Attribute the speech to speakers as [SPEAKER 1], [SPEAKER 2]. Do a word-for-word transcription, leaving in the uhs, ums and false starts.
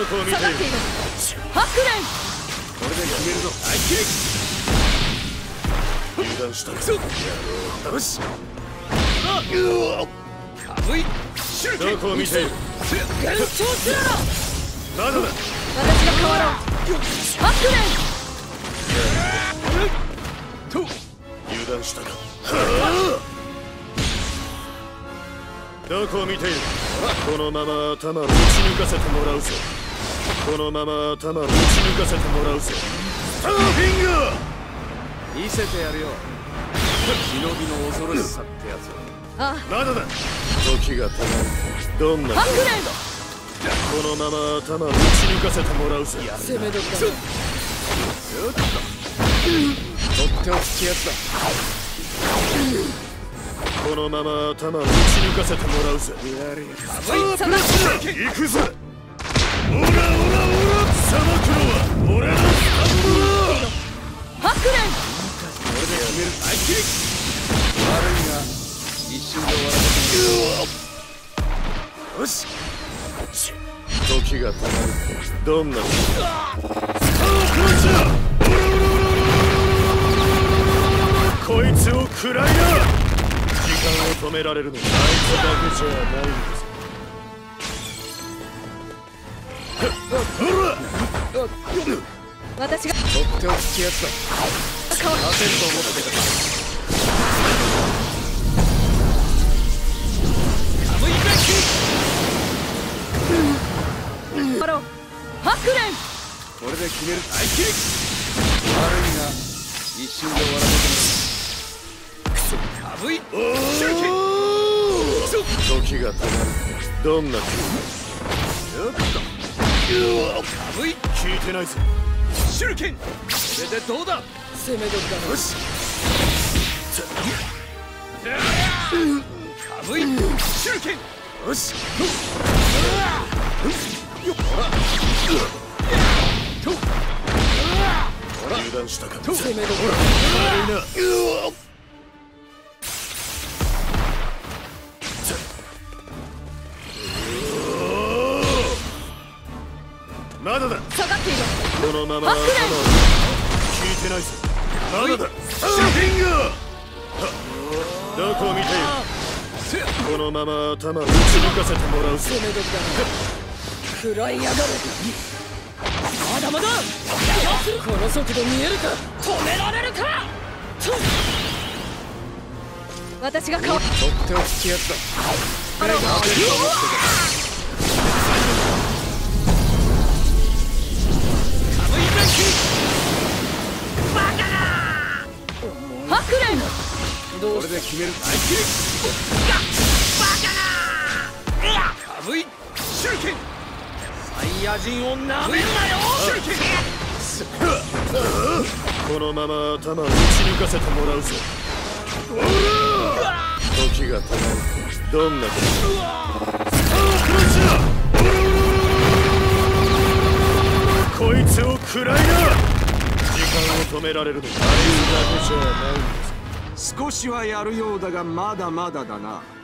[SPEAKER 1] どこを見ている。
[SPEAKER 2] ハックレン。
[SPEAKER 1] これで決めるぞ。大切り油断したらよし。かぶいどこを見ている。
[SPEAKER 2] 幻想すら
[SPEAKER 1] まだだ。
[SPEAKER 2] 私が変わろう。ハックレン
[SPEAKER 1] と油断したか。どこを見ている。このまま頭を打ち抜かせてもらうぜ。このまま頭を打ち抜かせてもらうぜ。スターフィンガー見せてやるよ。忍びの恐ろしさってやつを。
[SPEAKER 2] あ
[SPEAKER 1] まだだ。時がたまる。どんな
[SPEAKER 2] ハックレ
[SPEAKER 1] このまま頭を打ち抜かせてもらうぜ。
[SPEAKER 2] ン攻め時だ。
[SPEAKER 1] とっておきやつだ。このまま頭を打ち抜かせてもらうぜ。行くぜ。オラオラオラさばくのは俺のスタンドだ。
[SPEAKER 2] ハックレン
[SPEAKER 1] これで決める。大切り悪いが一瞬で終わらせてよし。時がたまる。どんなさあクラッシャー。こいつを食らいな。時間を止められるのはあいつだけじゃないんです。ほら
[SPEAKER 2] 私が
[SPEAKER 1] とっておきやつだ。
[SPEAKER 2] 変わる。
[SPEAKER 1] 勝てると思ってた。カムイバッ
[SPEAKER 2] 変わろう。ハックレン
[SPEAKER 1] これで決める。大切り悪いが一瞬で終わらせてかぶい時がたまる。どんな気分かぶい聞いてないぞ。シュルケンこれでどうだ。
[SPEAKER 2] 攻め時だ。
[SPEAKER 1] よしかぶいシュルケンよし油断したか。
[SPEAKER 2] 攻め時だ。
[SPEAKER 1] 悪いな。まだだ。
[SPEAKER 2] 下がっている。
[SPEAKER 1] このまま頭を聞いてないぞ。まだだ。スターフィンガーどこを見ている。このまま頭を打ち抜かせてもらうぜ。
[SPEAKER 2] 攻め時だ。食らいやがる。まだまだ。この速度見えるか。止められるか。私が変わる。
[SPEAKER 1] とっておきやつだ。
[SPEAKER 2] あらハックレンどう
[SPEAKER 1] これで決める。大切りかぶいシュルケンサイヤ人をなめるなよ。シュルケンこのまま頭を打ち抜かせてもらうぜ。時がたまる。どんなことこいつを食らいな。時間を止められるのはあいつだけじゃないんです。
[SPEAKER 3] 少しはやるようだがまだまだだな。